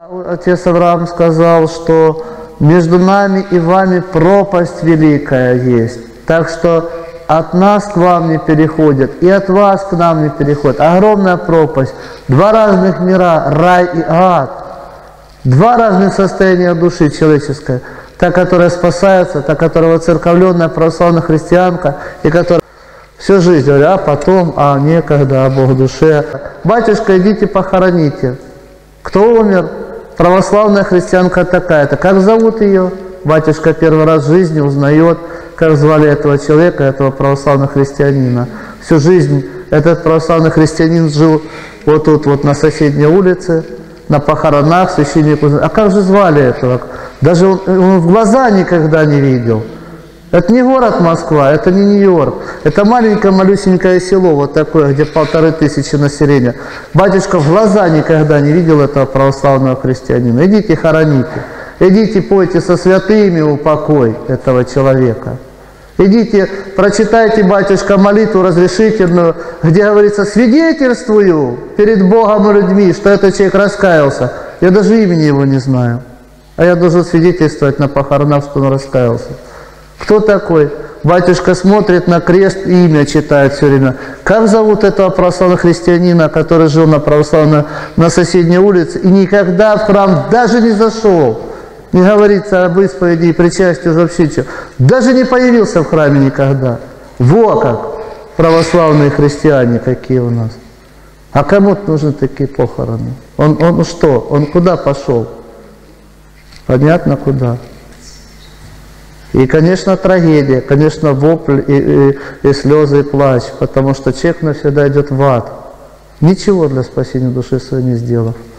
Отец Авраам сказал, что между нами и вами пропасть великая есть. Так что от нас к вам не переходят, и от вас к нам не переходят. Огромная пропасть. Два разных мира, рай и ад. Два разных состояния души человеческой. Та, которая спасается, та, которая воцерковленная православная христианка, и которая всю жизнь говорит, а потом, а некогда, а Бог в душе. Батюшка, идите похороните. Кто умер? Православная христианка такая-то. Как зовут ее? Батюшка первый раз в жизни узнает, как звали этого человека, этого православного христианина. Всю жизнь этот православный христианин жил вот тут, вот на соседней улице, на похоронах, священник узнал. А как же звали этого? Даже он в глаза никогда не видел. Это не город Москва, это не Нью-Йорк. Это маленькое малюсенькое село, вот такое, где 1500 населения. Батюшка в глаза никогда не видел этого православного христианина. Идите хороните. Идите пойте со святыми упокой этого человека. Идите, прочитайте, батюшка, молитву разрешительную, где говорится, свидетельствую перед Богом и людьми, что этот человек раскаялся. Я даже имени его не знаю. А я должен свидетельствовать на похоронах, что он раскаялся. Кто такой? Батюшка смотрит на крест и имя читает все время. Как зовут этого православного христианина, который жил на соседней улице и никогда в храм даже не зашел? Не говорится об исповеди и причастии вообще ничего. Даже не появился в храме никогда. Во как! Православные христиане какие у нас. А кому-то нужны такие похороны. Он что? Он куда пошел? Понятно, куда. И, конечно, трагедия, конечно, вопль и слезы, и плач, потому что человек навсегда идет в ад, ничего для спасения души своей не сделав.